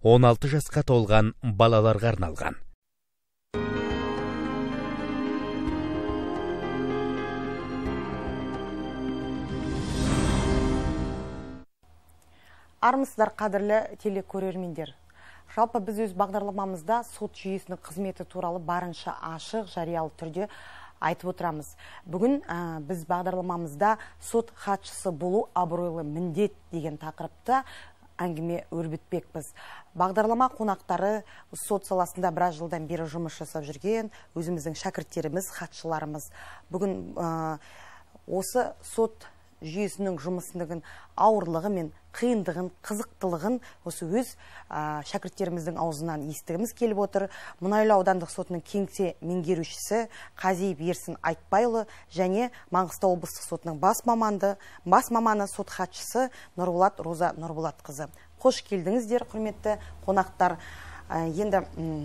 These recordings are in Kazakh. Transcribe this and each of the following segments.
16 жасқа толған балаларға арналған. Армысыздар, қадірлі телекөрермендер. Жалпы біз өз бағдарламамызда сот жүйесінің қызметі туралы барынша ашық, жариялы түрде айтып отырамыз. Бүгін біз бағдарламамызда сот хатшысы болу абыройлы міндет деген тақырыпта әңгіме өрбітпекпіз. Бағдарлама қонақтары сот саласында біраз жылдан бері жұмыс жасап жүрген өзіміздің шәкірттеріміз, хатшыларымыз. Бүгін осы сот жүйесінің жұмысының ауырлығы мен қиындығын, қызықтылығын осы өз шәкірттеріміздің аузынан естігіміз келіп отыр. Мұнайлы аудандық сотының кеңсе меңгерушісі Қазиев Ерсін Айтбайұлы және Маңғыстау облыстық сотының бас маманы сот хатшысы Нұрболат Роза Нұрболатқызы. Қош келдіңіздер, құрметті қонақтар. Енді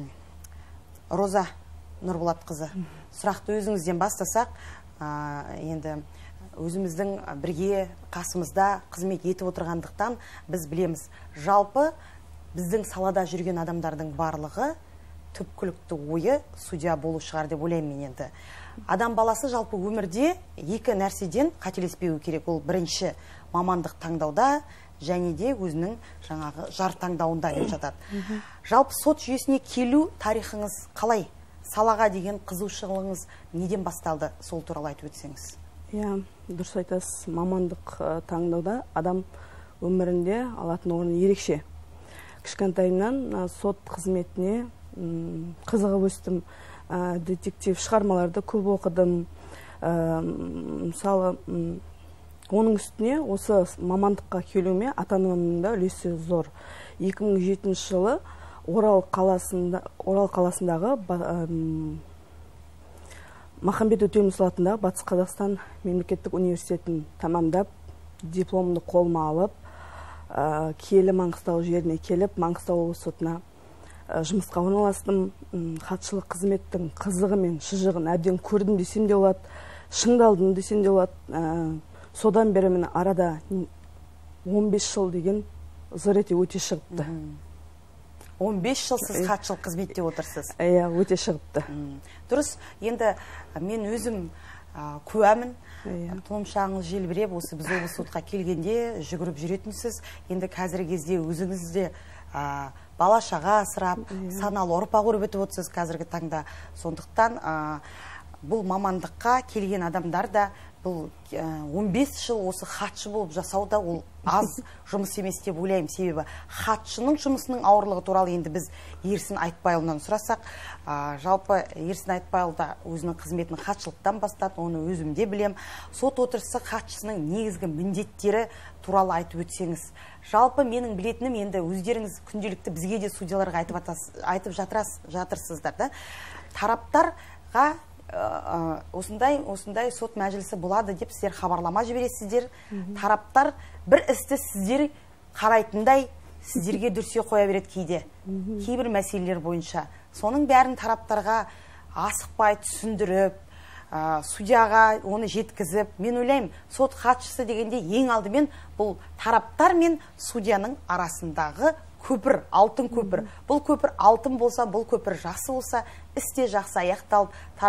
Роза Нұрболатқызы, сұрақты өзіңізден бастасақ, енді өзіміздің бірге қасымызда қызмет етіп отырғандықтан біз білеміз. Жалпы біздің салада жүрген адамдардың барлығы түпкілікті ойы судья болу шығар деп ойлаймын енді. Адам баласы жалпы өмірде екі нәрседен қателеспеуі керек. Ол бірінші мамандық таңдауда және де өзінің жаңағы жар таңдауында деп жатады. Жалпы сот жүйесіне келу тарихыңыз қалай? Салаға деген қызығушылығыңыз неден басталды? Сол туралы айтып өтсеңіз. Иә, дұрыс айтасыз. Мамандық таңдауда адам өмірінде алатын орны ерекше. Кішкентайымнан сот қызметіне қызығып өстім. Детектив шығармаларды көп оқыдым. Мысалы, оның үстіне осы мамандыққа келуіме ата-анамның да үлесі зор. 2007 жылы Орал қаласындағы Махамбет Өтемісұлы атындағы Батыс Қазақстан мемлекеттік университетін тамамдап, дипломды қолыма алып, киелі Маңғыстау жеріне келіп, Маңғыстау облысы сотына жұмысқа орналастым. Хатшылық қызметтің қызығы мен шыжығын әбден көрдім десем де болады, шыңдалдым десем де болады. Содан бері міне арада 15 жыл деген зор ете өте шығыпты. 15 жыл сіз хатшылық қызметте отырсыз. Иә, өте шығыпты. Дұрыс, енді мен өзім куәмін. Тұлымшағыңыз желбіреп, осы біз облыс сотқа келгенде жүгіріп жүретінсіз. Енді қазіргі кезде өзіңізде бала шаға асырап, саналы ұрпақ өрбітіп отырсыз қазіргі таңда. Сондықтан бұл мамандыққа келген адамдар да бұл 15 жыл осы хатшы болып жасау да ол аз жұмыс емес деп ойлаймын. Себебі хатшының жұмысының ауырлығы туралы енді біз Ерсін Айтбайұлынан сұрасақ, жалпы Ерсін Айтбайұлы да өзінің қызметін хатшылықтан бастады, оны өзімде білем. Сот отырысы хатшысының негізгі міндеттері туралы айтып өтсеңіз. Жалпы менің білетінім, енді өздеріңіз күнделікті бізге де судьяларға айтып жатырсыздар да. Тараптарға осындай сот мәжілісі болады деп сіздер хабарлама жібересіздер. Тараптар бір істі сіздер қарайтындай сіздерге дүрсе қоя береді кейде. Кейбір мәселелер бойынша. Соның бәрін тараптарға асықпай түсіндіріп, судьяға оны жеткізіп, мен ойлаймын, сот хатшысы дегенде ең алдымен бұл тараптар мен судьяның арасындағы көпір, алтын көпір. Бұл көпір алтын болса, бұл көпір жақсы болса, істе жақсы аяқталып,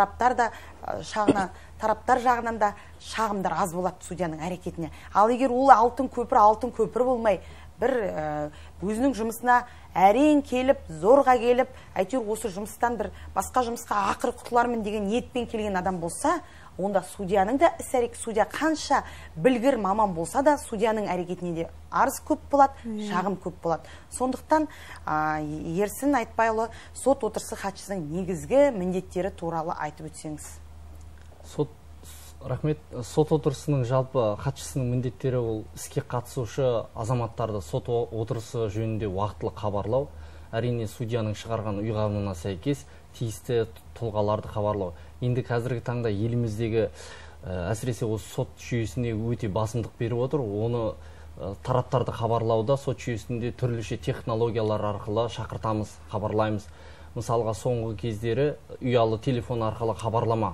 тараптар жағынан да шағымдар аз болады судьяның әрекетіне. Ал егер ол алтын көпір болмай, бір өзінің жұмысына әрең келіп, зорға келіп, әйтеуір осы жұмыстан бір басқа жұмысқа ақыры құтылармын деген ниетпен келген адам болса, онда судьяның да судья қанша білгір маман болса да, судьяның әрекетіне де арыз көп болады, шағым көп болады. Сондықтан Ерсін Айтбайұлы сот отырысы хатшысының негізгі міндеттері туралы айтып өтсеңіз. Рахмет. Сот отырысының жалпы хатшысының міндеттері ол іске қатысушы азаматтарды сот отырысы жөнінде уақытылы хабарлау, әрине судьяның шығарған ұйғарымына сәйкес тиісті тұлғаларды хабарлау. Енді қазіргі таңда еліміздегі әсіресе осы сот жүйесіне өте басымдық беріп отыр. Оны тараптарды хабарлауда сот жүйесінде түрліше технологиялар арқылы шақыртамыз, хабарлаймыз. Мысалға соңғы кездері ұялы телефон арқылы хабарлама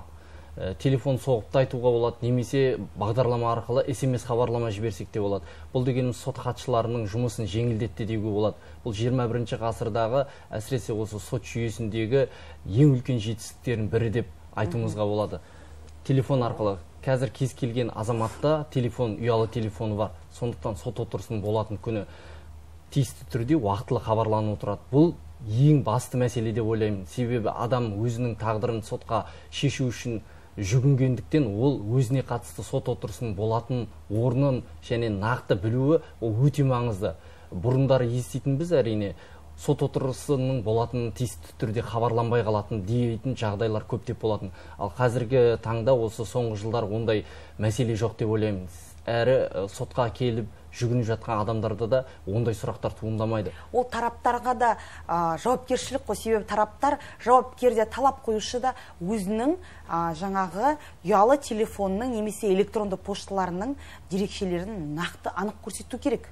телефон соғып та айтуға болады, немесе бағдарлама арқылы SMS хабарлама жіберсек те болады. Бұл дегеніміз сот хатшыларының жұмысын жеңілдетті деуге болады. Бұл 21 ғасырдағы, әсіресе осы сот жүйесіндегі ең үлкен жетістіктердің бірі деп айтуымызға болады. Телефон арқылы қазір кез келген азаматта телефон, ұялы телефоны бар. Сондықтан сот отырысының болатын күні тиісті түрде уақытылы хабарланып отырады. Бұл ең басты мәселе деп ойлаймын. Себебі адам өзінің тағдырын сотқа шешу үшін жүгінгендіктен ол өзіне қатысты сот отырысының болатын орнын және нақты білуі ол өте маңызды. Бұрындары еститін біз әрине сот отырысының болатын тиісті түрде хабарланбай қалатын дейтін жағдайлар көптеп болатын. Ал қазіргі таңда осы соңғы жылдар ондай мәселе жоқ деп ойлаймын. Әрі сотқа келіп жүгініп жатқан адамдарда да ондай сұрақтар туындамайды. Ол тараптарға да жауапкершілік қой, себебі тараптар жауапкерде талап қоюшы да өзінің жаңағы ұялы телефонның немесе электронды пошталарының дерекшелерін нақты анық көрсету керек.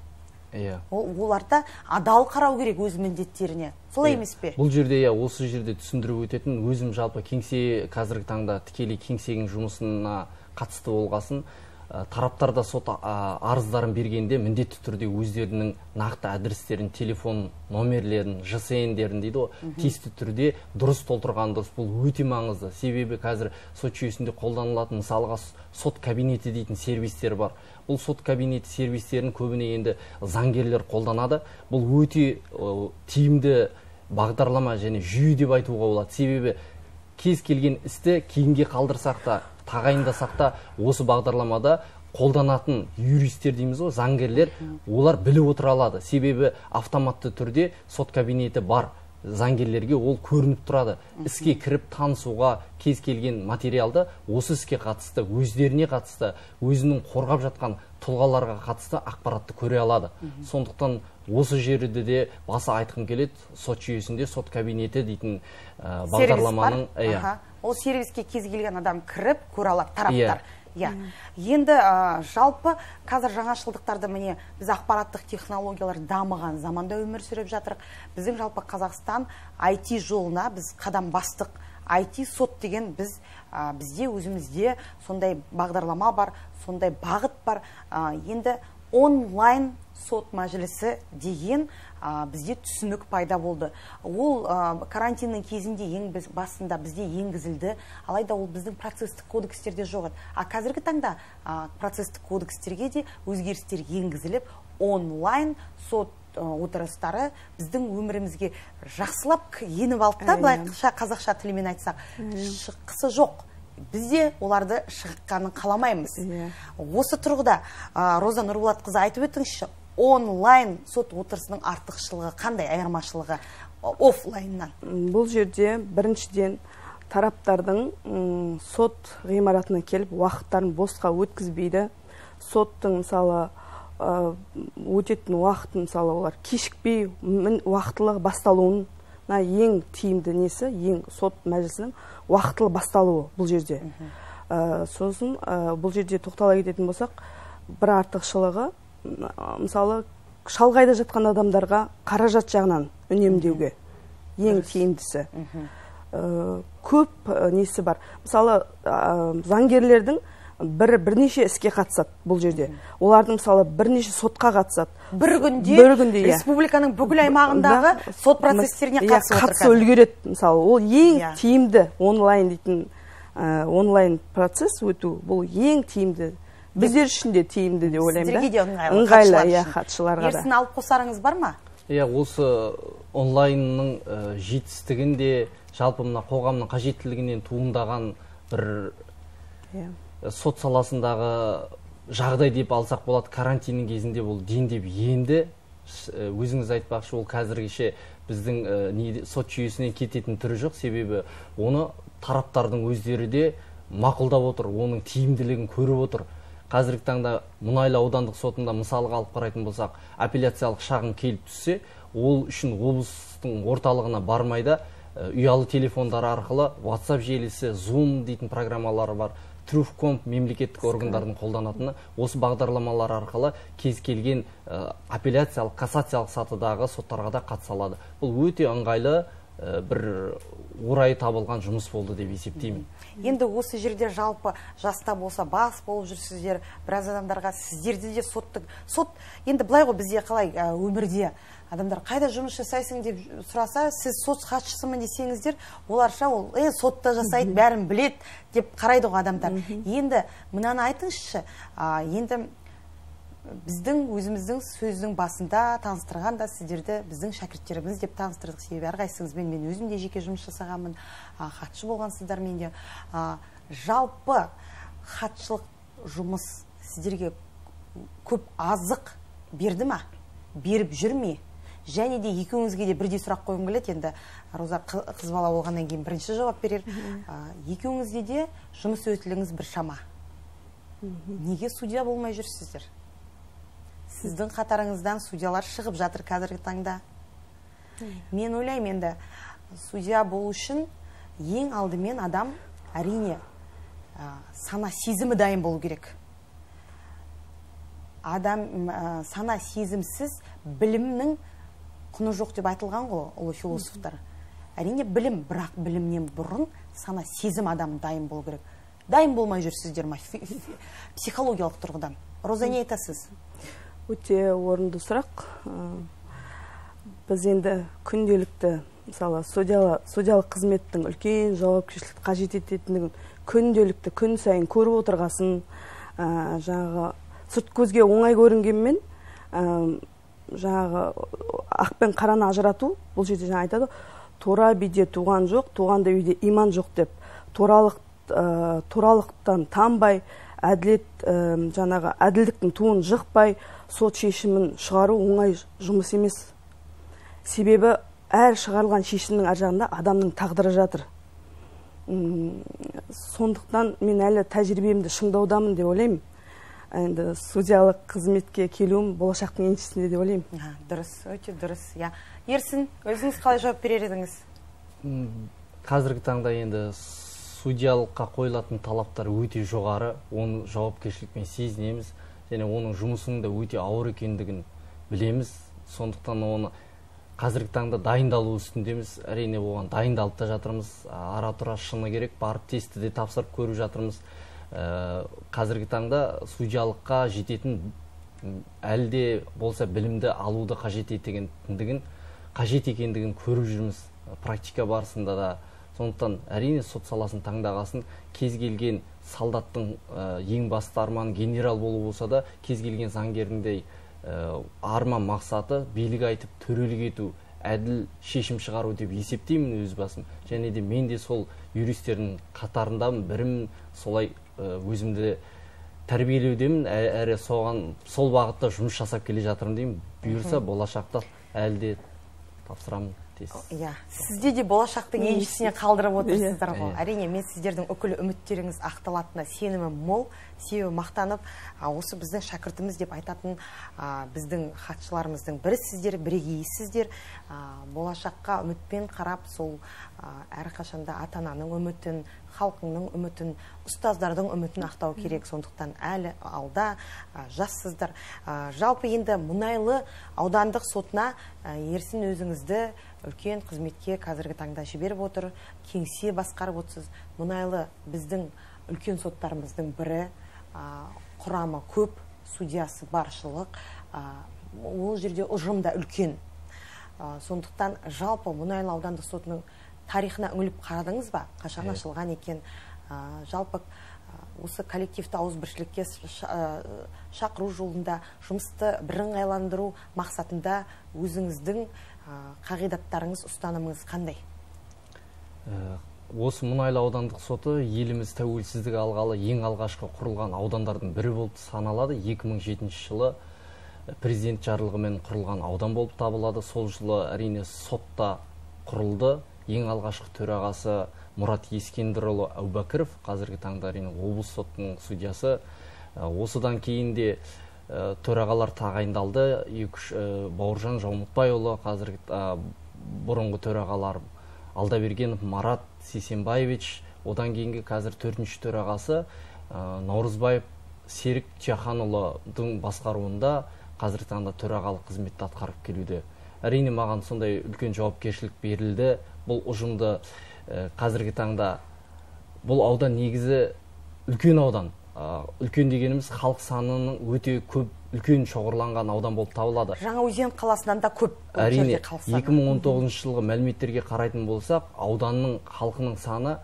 Оларда адал қарау керек өз міндеттеріне. Солай емес пе? Бұл жерде осы жерде түсіндіріп өтетін, өзім жалпы кеңсе қазіргі таңда тікелей кеңсенің жұмысына қатысты болғасын, тараптарда сот арыздарын бергенде міндетті түрде өздерінің нақты адрестерін, телефон номерлерін, ЖСН-дерін дейді ғой, тиісті түрде дұрыс толтырған дұрыс. Бұл өте маңызды. Себебі қазір сот жүйесінде қолданылатын мысалға сот кабинеті дейтін сервистер бар. Бұл сот кабинеті сервистерін көбіне енді заңгерлер қолданады. Бұл өте тиімді бағдарлама және жүйе деп айтуға болады. Себебі кез келген істі кейінге қалдырсақ та, тағайындасақ та, осы бағдарламада қолданатын юристер дейміз ғой, заңгерлер, олар біліп отыра алады. Себебі автоматты түрде сот кабинеті бар заңгерлерге ол көрініп тұрады. Іске кіріп танысуға, кез келген материалды осы іске қатысты, өздеріне қатысты, өзінің қорғап жатқан тұлғаларға қатысты ақпаратты көре алады. Сондықтан осы жерде де баса айтқым келеді, сот жүйесінде сот кабинеті дейтін бағдарламаның... Ол сервиске кез келген адам кіріп көре алады, тараптар. Енді жалпы қазір жаңашылдықтарды міне біз ақпараттық технологиялар дамыған заманда өмір сүріп жатырық. Біздің жалпы Қазақстан IT жолына біз қадам бастық. IT сот деген бізде өзімізде сондай бағдарлама бар, сондай бағыт бар. Енді онлайн сот мәжілісі деген бізде түсінік пайда болды. Ол карантиннің кезінде басында бізде енгізілді, алайда ол біздің процесстік кодекстерде жоқ еді. Қазіргі таңда процесстік кодекстерге де өзгерістер енгізіліп, онлайн сот отырыстары біздің өмірімізге жақсылап еніп алды да, былайша қазақша тілімен айтсақ, шыққысы жоқ. Бізде оларды шығыққанын қаламаймыз. Осы тұрғыда Роза Нұрболатқызы айтып өтіңізші, онлайн сот отырысының артықшылығы қандай, айырмашылығы офлайннан? Бұл жерде біріншіден тараптардың сот ғимаратына келіп уақыттарын босқа өткізбейді. Соттың мысалы өтетін уақытын мысалы олар кешікпей уақытылы басталуына ең тиімді несі, ең сот мәжілісінің уақытылы басталуы бұл жерде. Сосын бұл жерде тоқтала кететін болсақ, бір артықшылығы мысалы шалғайда жатқан адамдарға қаражат жағынан үнемдеуге ең тиімдісі. Көп несі бар. Мысалы заңгерлердің бірнеше іске қатысады бұл жерде. Олардың мысалы бірнеше сотқа қатысады. Бір күнде республиканың бүкіл аймағындағы сот процестеріне қатысып үлгереді. Мысалы ол ең тиімді онлайн дейтін онлайн процесс өту, бұл ең тиімді. Біздер үшін де тиімді деп ойлаймын да. Сіздерге де ыңғайлы хатшыларға да. Ерсін алып қосарыңыз бар ма? Осы онлайнның жетістігінде жалпы мына қоғамның қажеттілігінен туындаған бір сот саласындағы жағдай деп алсақ болады. Карантиннің кезінде бұл дендеп енді, өзіңіз айтпақшы, ол қазіргіше біздің сот жүйесінен кететін түрі жоқ. Себебі оны тараптардың өздері де мақұлдап отыр, оның тиімділігін көріп отыр. Қазіргі таңда Мұнайлы аудандық сотында мысалға алып қарайтын болсақ, апелляциялық шағым келіп түссе, ол үшін облыстың орталығына бармайда ұялы телефондар арқылы WhatsApp желісі, Zoom дейтін программалары бар, Truthcom мемлекеттік органдардың қолданатыны, осы бағдарламалар арқылы кез келген апелляциялық, кассациялық сатыдағы соттарға да қатыса алады. Бұл өте ыңғайлы бір орайы табылған жұмыс болды деп есептеймін. Енді осы жерде жалпы жаста болса бас болып жүрсіздер, біраз адамдарға сіздерде де сот енді былай ғой, бізде қалай өмірде адамдар қайда жұмыс жасайсың деп сұраса, сіз сот хатшысымын десеңіздер, оларша ол сотта жасайды, бәрін білет деп қарайды ғой адамдар. Енді мынаны айтыңызшы, енді біздің өзіміздің сөздің басында таныстырғанда сіздерді біздің шәкірттеріміз деп таныстырдық. Себебі әрқайсыңызбен мен өзім де жеке жұмыс жасағанмын, хатшы болғансыздар менде. Жалпы хатшылық жұмыс сіздерге көп азық берді ма? Беріп жүр ме? Және де екеуіңізге де бірдей сұрақ қойғым келеді. Енді Роза қыз бала болғаннан кейін бірінші жауап берер. Екеуіңізде де жұмыс өтіліңіз бір шама. Неге судья болмай жүрсіздер? Сіздің қатарыңыздан судьялар шығып жатыр қазіргі таңда. Мен ойлаймын, енді судья болу үшін ең алдымен адам әрине сана сезімі дайын болу керек. Адам сана сезімсіз білімнің құны жоқ деп айтылған ғой ұлы философтар. Әрине білім, бірақ білімнен бұрын сана сезім адам дайын болу керек. Дайын болмай жүрсіздер ме психологиялық тұрғыдан? Роза, не айтасыз? Өте орынды сұрақ. Біз енді күнделікті, мысалы, судьялық қызметтің үлкен жауапкершілікті қажет ететіндігін күнделікті, күн сайын көріп отырғасын, жаңағы сырт көзге оңай көрінгенмен, жаңағы ақ пен қараны ажырату, бұл жерде жаңа айтады, тура биде туған жоқ, туғанда үйде иман жоқ деп, туралықтан танбай, жаңағы әділдіктің туын жықпай, сот шешімін шығару оңай жұмыс емес. Себебі әр шығарылған шешімнің ар жағында адамның тағдыры жатыр. Сондықтан мен әлі тәжірибемді шыңдаудамын деп ойлаймын. Енді судьялық қызметке келуім болашақтың еншісінде деп ойлаймын. Дұрыс, өте дұрыс. Ерсін, өзіңіз қалай жауап берер едіңіз? Қазіргі таңда енді судьялыққа қойылатын талаптар өте жоғары, оны жауапкершілікпен сезінеміз, және оның жұмысының да өте ауыр екендігін білеміз. Сондықтан оны қазіргі таңда дайындалу үстіндеміз. Әрине оған дайындалып да жатырмыз. Ара-тұра шыны керек, барып тесті де тапсырып көріп жатырмыз. Қазіргі таңда судьялыққа жететін әлде болса білімді алуды қажет екендігін көріп жүрміз практика барысында да. Сондықтан әрине сот саласын таңдағасын, кез келген солдаттың ең басты арманы генерал болу болса да, кез келген заңгердің арман мақсаты билік айтып төрелік ету, әділ шешім шығару деп есептеймін өз басым. Және де мен де сол юристердің қатарындамын, бірім солай өзімді тәрбиелеудемін, әрі сол бағытта жұмыс жасап келе жатырмын деймін. Бұйырса болашақта әлі де тапсырамын. Сізде де болашақтың еншісіне қалдырып отырсыздар ғой. Әрине, мен сіздердің үкілі үміттеріңіз ақталатынына сенімім мол, себебі мақтанып, осы біздің шәкіртіміз деп айтатын біздің хатшыларымыздың бірі сіздер, бірегейсіздер. Болашаққа үмітпен қарап, сол әрқашанда ата-ананың үмітін, халқыңның үмітін, ұстаздардың үмітін ақтау керек. Сондықтан әлі алда жассыздар. Жалпы енді Мұнайлы аудандық сотына Ерсін өзіңізді үлкен қызметке қазіргі таңда жіберіп отыр, кеңсе басқарып отырсыз. Мұнайлы біздің үлкен соттарымыздың бірі, құрамы көп, судьясы баршылық, ол жерде ұжым да үлкен. Сондықтан жалпы Мұнайлы аудандық сотының тарихына үңіліп қарадыңыз ба? Қашан ашылған екен? Жалпы осы коллективті ауызбіршілікке шақыру жолында жұмысты бірыңғайландыру мақсатында өзіңіздің қағидаттарыңыз, ұстанымыңыз қандай? Осы Мұнайлы аудандық соты еліміз тәуелсіздік алғалы ең алғашқы құрылған аудандардың бірі болып саналады. 2007 жылы президент жарлығымен құрылған аудан болып табылады. Сол жылы әрине сотта құрылды. Ең алғашқы төрағасы Мұрат Ескендірұлы Әубәкіров, қазіргі таңда әрине облыс сотының судьясы. Осыдан кейін де төрағалар тағайындалды. Бауыржан Жаумытбайұлы, қазіргі бұрынғы төрағалар Алдабергенов Марат Сейсенбаевич, одан кейінгі қазір 4-ші төрағасы Наурызбаев Серік Тияханұлының басқаруында қазіргі таңда төрағалық қызметті атқарып келуде. әрине маған сондай үлкен жауапкершілік берілді. Бұл ұжымды қазіргі таңда бұл аудан негізі үлкен аудан. Үлкен дегеніміз халық санының өте көп, үлкен шоғырланған аудан болып табылады. Жаңаөзен қаласынан да көп. Әрине 2019 жылғы мәліметтерге қарайтын болсақ, ауданның халқының саны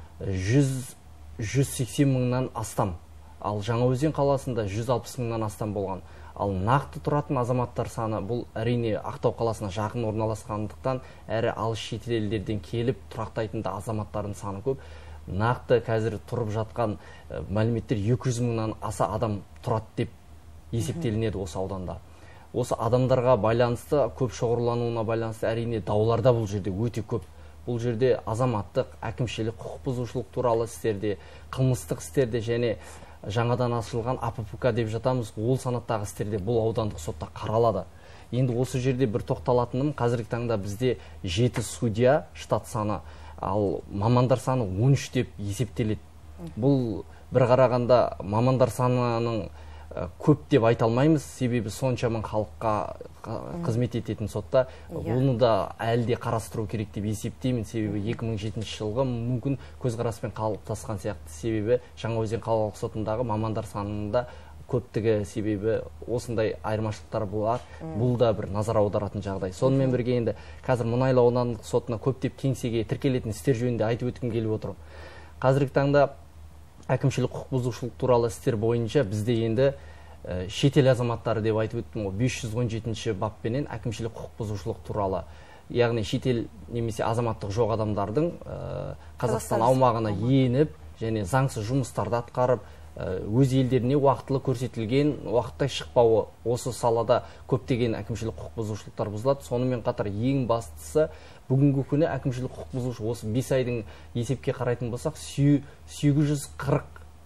180 мыңнан астам. Ал Жаңаөзен қаласында 160 мыңнан астам болған. Ал нақты тұратын азаматтар саны бұл әрине Ақтау қаласына жақын орналасқандықтан, әрі алыс шет елдерден келіп тұрақтайтын да азаматтардың саны көп. Нақты қазір тұрып жатқан мәліметтер 200 мыңнан аса адам тұрады деп есептелінеді осы ауданда. Осы адамдарға байланысты, көп шоғырлануына байланысты әрине дауларда бұл жерде өте көп. Бұл жерде азаматтық, әкімшілік, құқық бұзушылық туралы істерде, қылмыстық істерде және жаңадан ашылған АППК деп жатамыз, ол санаттағы істерде бұл аудандық сотта қаралады. Енді осы жерде бір тоқталатыным, қазіргі таңда бізде 7 судья штат саны, ал мамандар саны 13 деп есептеледі. Бұл бір қарағанда мамандар санының көп деп айта алмаймыз, себебі сонша мың халыққа қызмет ететін сотта, оны да әлі де қарастыру керек деп есептеймін, себебі 2007 жылғы мүмкін көзқараспен қалыптасқан сияқты, себебі Жаңаөзен қалалық сотындағы мамандар санында көптігі себебі осындай айырмашылықтар болады. Бұл да бір назар аударатын жағдай. Сонымен бірге енді қазір Мұнайлы аудандық сотына көптеп кеңсеге тіркелетін істер жөнінде айтып өткім келіп отырмын. Қазіргі таңда әкімшілік құқық бұзушылық туралы істер бойынша бізде енді шетел азаматтары деп айтып өттім, 517 баппенен әкімшілік құқық бұзушылық туралы, яғни шетел немесе азаматтық жоқ адамдардың Қазақстан аумағына еніп және заңсыз жұмыстарды атқарып, өз елдеріне уақытылы көрсетілген уақытта шықпауы, осы салада көптеген әкімшілік құқық бұзушылықтар бұзылады. Сонымен қатар ең бастысы бүгінгі күні әкімшілік құқық бұзушылық осы 5 айдың есепке қарайтын болсақ 840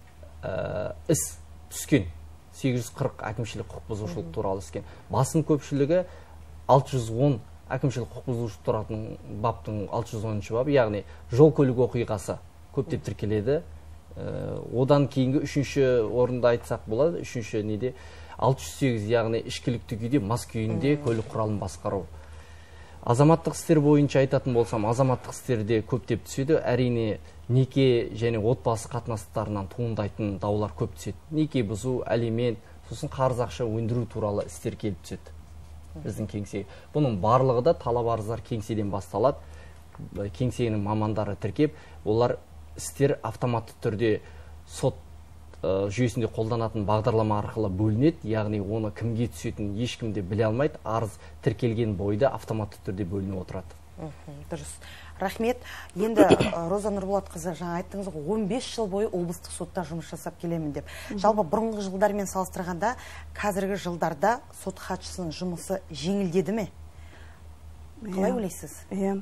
іс түскен. 840 әкімшілік құқық бұзушылық туралы түскен. Басым көпшілігі 610 әкімшілік құқық бұзушылық тұратын баптың 610 бабы, яғни жол көлік оқиғасы көптеп тіркеледі. Одан кейінгі 3-ші орында айтсақ болады, 3-ші неде 608, яғни ішкілікті күйде мас күйінде көлік құралын басқару. Азаматтық істер бойынша айтатын болсам, азаматтық істерде көптеп түседі. Әрине неке және отбасы қатынастарынан туындайтын даулар көп түседі. Неке бұзу, алимент, сосын қарыз ақша өндіру туралы істер келіп түседі біздің кеңсеге. Бұның барлығы да талап арыздар кеңседен басталады. Кеңсенің мамандары тіркеп, олар істер автоматты түрде сот жүйесінде қолданатын бағдарлама арқылы бөлінеді, яғни оны кімге түсетінін ешкім де біле алмайды, арыз тіркелген бойда автоматты түрде бөлініп отырады. Дұрыс. Рахмет. Енді Роза Нұрболатқызы, жаңа айттыңыз ғой, 15 жыл бойы облыстық сотта жұмыс жасап келемін деп. Жалпы бұрынғы жылдармен салыстырғанда, қазіргі жылдарда сот хатшысының жұмысы жеңілдеді ме? Қалай ойлайсыз?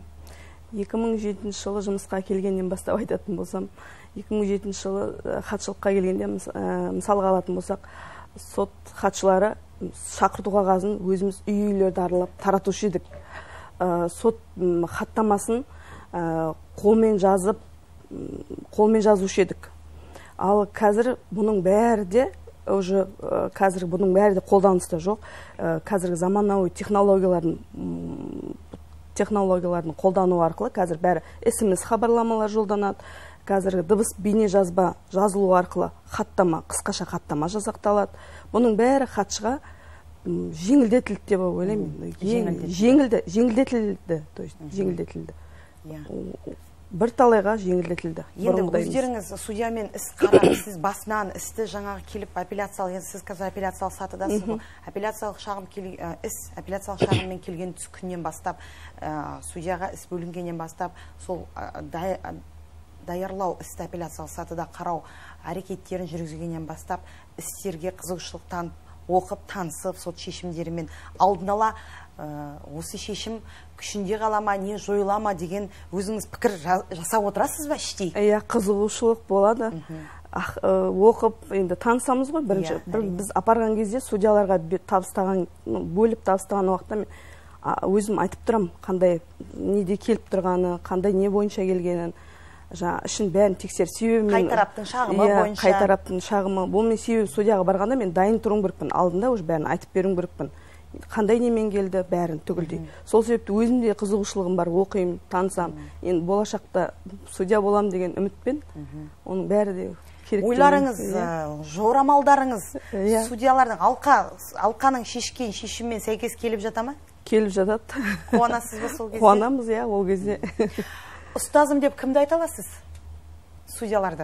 2007 жылы жұмысқа келгеннен бастап айтатын болсам, 2007 жылы хатшылыққа келгенде мысалға алатын болсақ, сот хатшылары шақырту қағазын өзіміз үйлерді аралап таратушы едік. Сот хаттамасын қолмен жазушы едік. Ал қазір бұның бәрі де қолданыста жоқ. Қазіргі заманауи технологиялардың қолдану арқылы қазір бәрі SMS хабарламалар жолданады. Қазіргі дыбыс бейне жазылу арқылы хаттама, қысқаша хаттама жасақталады. Бұның бәрі хатшыға жеңілдетілді деп ойлаймын. Жеңілдетілді. Бір талайға жеңілдетілді. Енді өздеріңіз судьямен іс қарап, сіз басынан істі жаңағы келіп апелляциялық, сіз қазір апелляциялық сатыдасыз ғой. Апелляциялық шағыммен келген күннен бастап, судьяға іс бөлінгеннен бастап, сол даярлау істі апелляциялық сатыда қарау әрекеттерін жүргізгеннен бастап, істерге қызығушылық оқып, танысып, сот шешімдерімен алдын ала осы шешім күшінде қалама, не жойылама деген өзіңіз пікір жасап отырасыз ба іштей? Қызығушылық болады. Оқып, енді танысамыз ғой, бірінші. Біз апарған кезде судьяларға бөліп табыстаған уақытта мен өзім айтып тұрам, қандай неде келіп тұрғаны, қандай не бойынша келгенін, ішін бәрін тексер, себебі қай тараптың шағымы бойынша. Қай тараптың шағымы. Бұл мен себебі судьяға барғанда мен дайын тұруым керекпін, алдында уже бәрін айтып беруім керекпін. қандай немен келді, бәрін түгілдей. Сол себепті өзімде қызығушылығым бар, оқимын, танысам. Енді болашақта судья болам деген үмітпен, оның бәрі де керек. Ойларыңыз, жорамалдарыңыз, судьялардың алқаның шешкен шешіммен сәйкес келіп жата ма? Келіп жатады. Қуанасыз ба сол кезде? Қуанамыз, ол кезде. Ұстазым деп кімді айта аласыз? Судьяларды?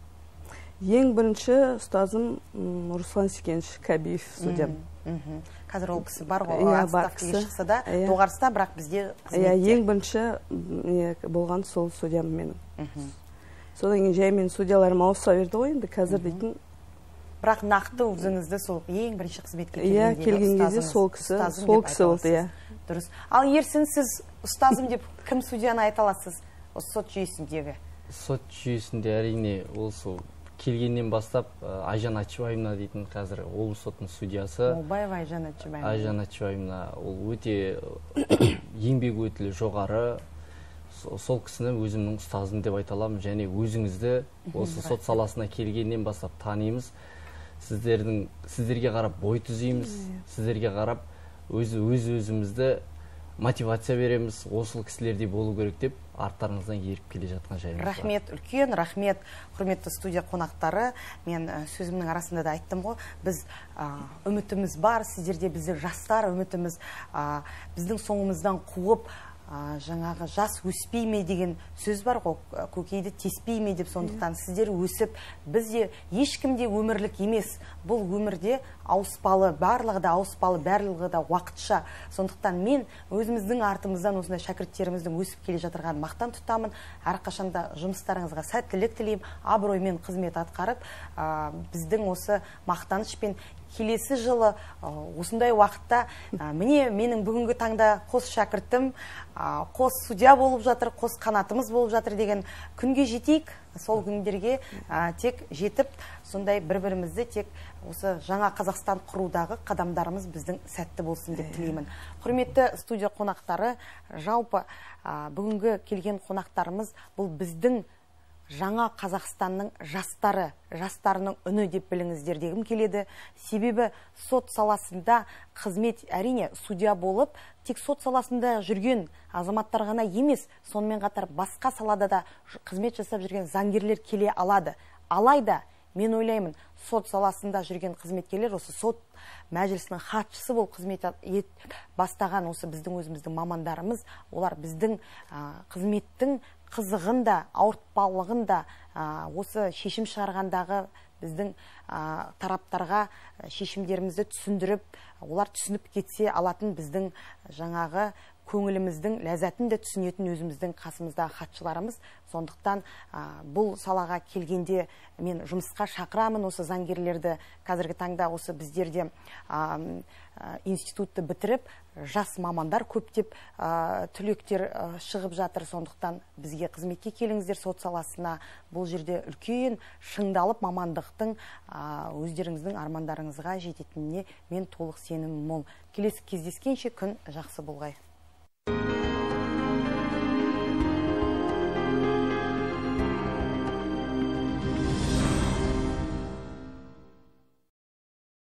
Ең бірінші ұстазым Руслан Секенович Кәбиев судьям. Қазір ол кісі бар ғой, отставкаға шықса да, доғарыста, бірақ бізде қызметте. Ең бірінші болған сол судьям менің. Содан кейін жай мен судьяларым ауыса берді ғой, енді қазір дейтін. Бірақ нақты өзіңізді сол ең бірінші қызметке келген кезде сол кісі болды. Дұрыс. Ал ерсін сіз ұстазым деп кім судьяны айта аласыз сот жүйесіндегі? Сот жүйесінде әрине осы келгеннен бастап Айжан Ачыбаевна дейтін қазір облыс сотының судьясы. Молбаева Айжан Ачыбаевна. Айжан Ачыбаевна ол өте еңбек өтілі жоғары. Сол кісіні өзімнің ұстазым деп айта аламын, және өзіңізді осы сот саласына келгеннен бастап танимыз. Сіздерге қарап бой түзейміз, сіздерге қарап өзімізді мотивация береміз, осы кісілердей болу керек деп арттарыңыздан еріп келе жатқан жайымыз бар. Рахмет, үлкен рахмет, құрметті студия қонақтары. Мен сөзімнің арасында да айттым ғой, біз үмітіміз бар, сіздерде біздің жастар үмітіміз, біздің соңымыздан қуып, жаңағы жас өспей ме деген сөз бар ғой, көкейді теспей ме деп, сондықтан сіздер өсіп, бізде ешкімде өмірлік емес, бұл өмірде ауыспалы, барлығы да ауыспалы, барлығы да уақытша. Сондықтан мен өзіміздің артымыздан осындай шәкірттеріміздің өсіп келе жатырған мақтан тұтамын. Әрқашанда жұмыстарыңызға сәттілік тілеймін, абыроймен қызмет атқарып, біздің осы мақтанышпен келесі жылы осындай уақытта міне менің бүгінгі таңда қос шәкіртім, қос судья болып жатыр, қос қанатымыз болып жатыр деген күнге жетейік. Сол күндерге тек жетіп, сондай бір-бірімізді тек осы жаңа Қазақстан құрудағы қадамдарымыз біздің сәтті болсын деп тілеймін. Құрметті студия қонақтары, жалпы бүгінгі келген қонақтарымыз бұл біздің жаңа Қазақстанның жастарының үні деп біліңіздер дегім келеді. Себебі сот саласында қызмет, әрине, судья болып, тек сот саласында жүрген азаматтар ғана емес, сонымен қатар басқа салада да қызмет жасап жүрген заңгерлер келе алады. Алайда, мен ойлаймын, сот саласында жүрген қызметкерлер, осы сот мәжілісінің хатшысы болып қызмет бастаған осы біздің өзіміздің мамандарымыз, олар біздің қызметтің қызығын да, ауыртпалығын да, осы шешім шығарғандағы біздің тараптарға шешімдерімізді түсіндіріп, олар түсініп кетсе алатын біздің жаңағы көңіліміздің ләззатын да түсінетін өзіміздің қасымыздағы хатшыларымыз. Сондықтан бұл салаға келгенде мен жұмысқа шақырамын осы заңгерлерді. Қазіргі таңда осы біздерде институтты бітіріп, жас мамандар көптеп түлектер шығып жатыр. Сондықтан бізге қызметке келіңіздер сот саласына. Бұл жерде үлкен шыңдалып мамандықтың өздеріңіздің армандарыңызға жететініне мен толық сенімім мол. Келесі кездескенше күн жақсы болғай.